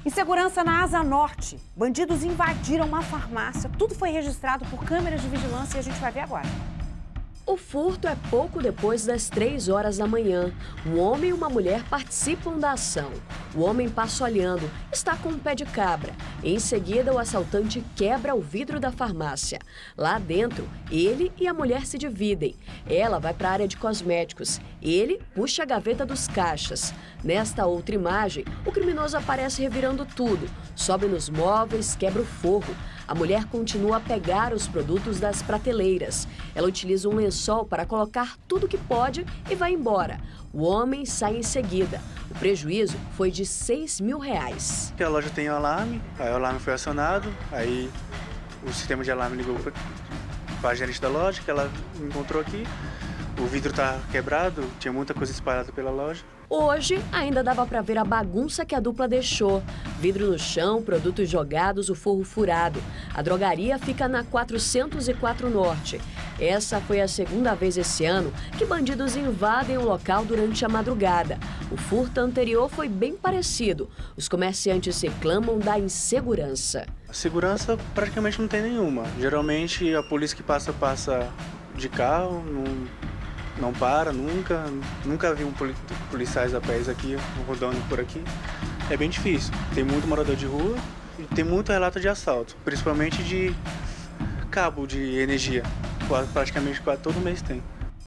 Insegurança na Asa Norte. Bandidos invadiram uma farmácia. Tudo foi registrado por câmeras de vigilância e a gente vai ver agora. O furto é pouco depois das 3 horas da manhã. Um homem e uma mulher participam da ação. O homem passa olhando, está com um pé de cabra. Em seguida, o assaltante quebra o vidro da farmácia. Lá dentro, ele e a mulher se dividem. Ela vai para a área de cosméticos. Ele puxa a gaveta dos caixas. Nesta outra imagem, o criminoso aparece revirando tudo. Sobe nos móveis, quebra o forro. A mulher continua a pegar os produtos das prateleiras. Ela utiliza um lençol para colocar tudo que pode e vai embora. O homem sai em seguida. O prejuízo foi de R$6.000. A loja tem alarme, aí o alarme foi acionado, aí o sistema de alarme ligou para a gerente da loja, que ela encontrou aqui. O vidro está quebrado, tinha muita coisa espalhada pela loja. Hoje, ainda dava para ver a bagunça que a dupla deixou. Vidro no chão, produtos jogados, o forro furado. A drogaria fica na 404 Norte. Essa foi a segunda vez esse ano que bandidos invadem o local durante a madrugada. O furto anterior foi bem parecido. Os comerciantes reclamam da insegurança. A segurança praticamente não tem nenhuma. Geralmente a polícia que passa de carro, não para, nunca vi policiais a pés aqui, rodando por aqui. É bem difícil. Tem muito morador de rua e tem muito relato de assalto, principalmente de cabo de energia. Praticamente quase todo mês tem.